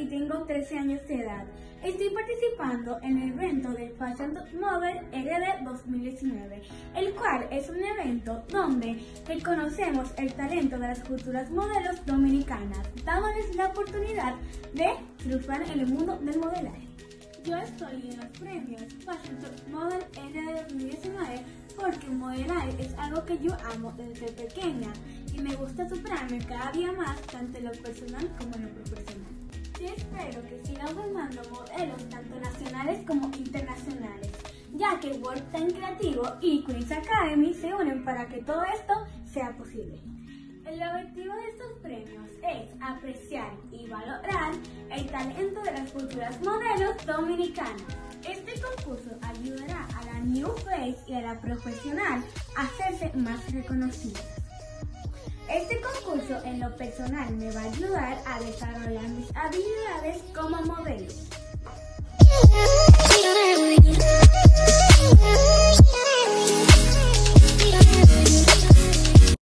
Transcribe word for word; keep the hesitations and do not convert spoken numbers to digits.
y tengo trece años de edad. Estoy participando en el evento del Fashion Top Model R D dos mil diecinueve, el cual es un evento donde reconocemos el talento de las futuras modelos dominicanas, dándoles la oportunidad de triunfar en el mundo del modelaje. Yo estoy en los premios Fashion Top Model R D dos mil diecinueve porque modelar es algo que yo amo desde pequeña y me gusta superarme cada día más tanto en lo personal como en lo profesional. Yo espero que sigan formando modelos tanto nacionales como internacionales, ya que World Time Creativo y Queen's Academy se unen para que todo esto sea posible. El objetivo de estos premios es apreciar y valorar el talento de las futuras modelos dominicanas. Este concurso ayudará a la New Face y a la profesional a hacerse más reconocidas. Este concurso en lo personal me va a ayudar a desarrollar mis habilidades como modelo.